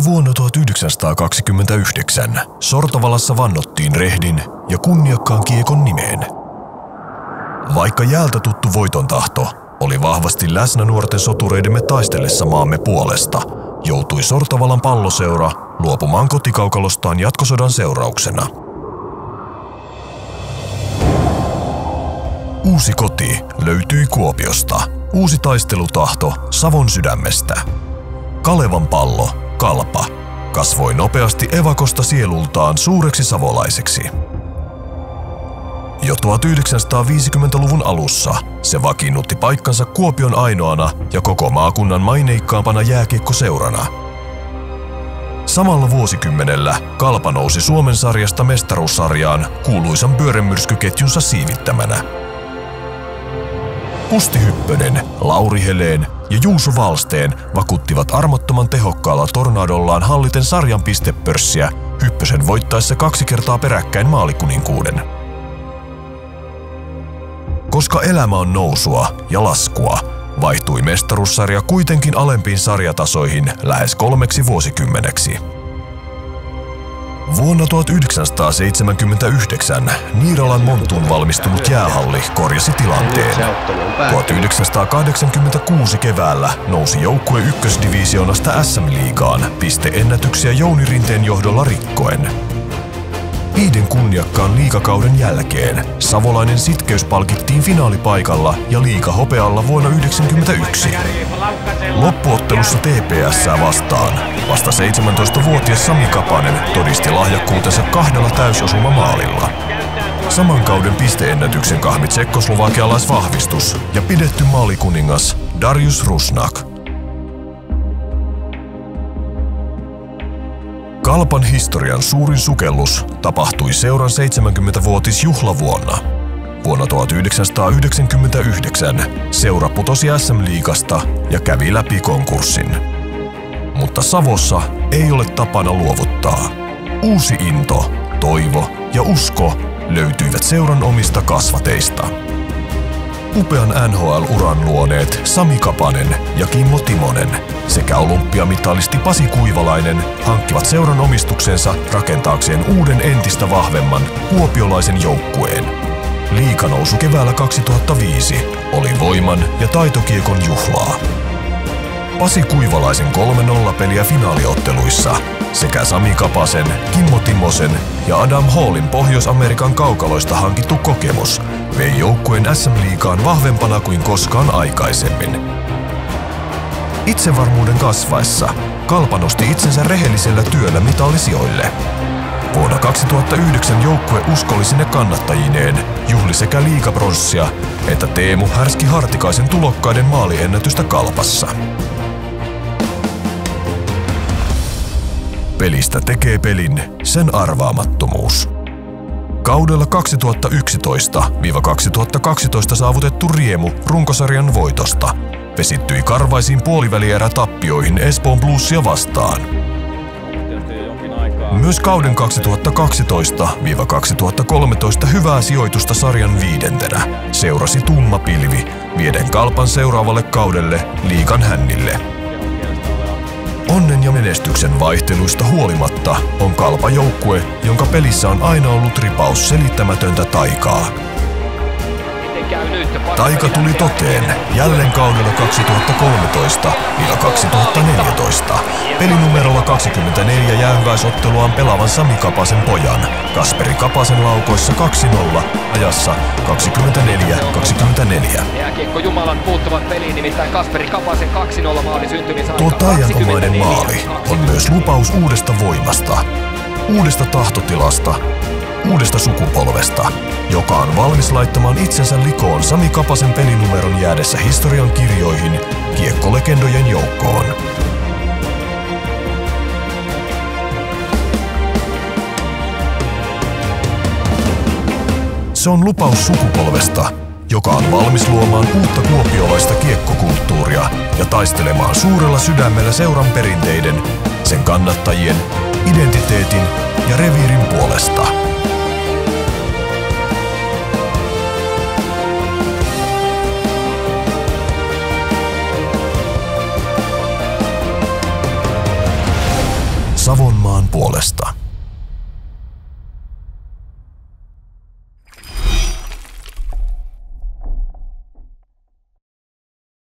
Jo vuonna 1929 Sortavalassa vannottiin rehdin ja kunniakkaan kiekon nimeen. Vaikka jäältä tuttu voitontahto oli vahvasti läsnä nuorten sotureidemme taistellessa maamme puolesta, joutui Sortavalan palloseura luopumaan kotikaukalostaan jatkosodan seurauksena. Uusi koti löytyi Kuopiosta. Uusi taistelutahto Savon sydämestä. Kalevan pallo, Kalpa, kasvoi nopeasti evakosta sielultaan suureksi savolaiseksi. Jo 1950-luvun alussa se vakiinnutti paikkansa Kuopion ainoana ja koko maakunnan maineikkaampana jääkiekkoseurana. Samalla vuosikymmenellä Kalpa nousi Suomen sarjasta mestaruussarjaan kuuluisan pyörämyrskyketjunsa siivittämänä. Kusti Hyppönen, Lauri Heleen ja Juuso Valsteen vakuuttivat armottoman tehokkaalla tornadollaan halliten sarjan pistepörssiä Hyppösen voittaessa 2 kertaa peräkkäin maalikuninkuuden. Koska elämä on nousua ja laskua, vaihtui mestaruussarja kuitenkin alempiin sarjatasoihin lähes 3 vuosikymmeneksi. Vuonna 1979 Niiralan Monttuun valmistunut jäähalli korjasi tilanteen. 1986 keväällä nousi joukkue ykkösdivisioonasta SM-liigaan pisteennätyksiä Jouni Rinteen johdolla rikkoen. 5 kunniakkaan liigakauden jälkeen savolainen sitkeys palkittiin finaalipaikalla ja liigahopealla vuonna 1991. Loppuottelussa TPS:ää vastaan vasta 17-vuotias Sami Kapanen todisti lahjakkuutensa 2 täysosumamaalilla. Saman kauden pisteennätyksen kahmi tsekkoslovakialaisvahvistus ja pidetty maalikuningas Darius Rusnak. Kalpan historian suurin sukellus tapahtui seuran 70-vuotisjuhlavuonna. Vuonna 1999 seura putosi SM-liigasta ja kävi läpi konkurssin. Mutta Savossa ei ole tapana luovuttaa. Uusi into, toivo ja usko löytyivät seuran omista kasvateista. Upean NHL-uran luoneet Sami Kapanen ja Kimmo Timonen sekä olympiamitalisti Pasi Kuivalainen hankkivat seuran omistuksensa rakentaakseen uuden entistä vahvemman kuopiolaisen joukkueen. Liiganousu keväällä 2005 oli voiman ja taitokiekon juhlaa. Pasi Kuivalaisen 3-0-peliä finaaliotteluissa sekä Sami Kapasen, Kimmo Timosen ja Adam Hallin Pohjois-Amerikan kaukaloista hankittu kokemus vei joukkueen SM-liigaan vahvempana kuin koskaan aikaisemmin. Itsevarmuuden kasvaessa Kalpa nosti itsensä rehellisellä työllä mitallisijoille. Vuonna 2009 joukkue uskollisine kannattajineen juhli sekä liigabronssia että Teemu Härski Hartikaisen tulokkaiden maaliennätystä Kalpassa. Pelistä tekee pelin sen arvaamattomuus. Kaudella 2011-2012 saavutettu riemu runkosarjan voitosta vesittyi karvaisiin puolivälierä tappioihin Espoon Bluesia vastaan. Myös kauden 2012-2013 hyvää sijoitusta sarjan 5. seurasi tumma pilvi vieden Kalpan seuraavalle kaudelle liigan hännille. Onnen ja menestyksen vaihteluista huolimatta on Kalpa joukkue, jonka pelissä on aina ollut ripaus selittämätöntä taikaa. Taika tuli toteen jälleen kaudella 2013-2014. Pelinumerolla 24 jäähyväisotteluaan pelaavan Sami Kapasen pojan Kasperi Kapasen laukoissa 2-0 ajassa 24-24. Jääkiekko-jumalat puuttuvat peliin, nimittäin Kasperi Kapasen 2-0 maali syntymisaika. Tuo taianomainen maali on myös lupaus uudesta voimasta, uudesta tahtotilasta, uudesta sukupolvesta, joka on valmis laittamaan itsensä likoon Sami Kapasen pelinumeron jäädessä historian kirjoihin kiekkolegendojen joukkoon. Se on lupaus sukupolvesta, joka on valmis luomaan uutta kuopiolaista kiekkokulttuuria ja taistelemaan suurella sydämellä seuran perinteiden, sen kannattajien, identiteetin ja reviirin puolesta. maan puolesta.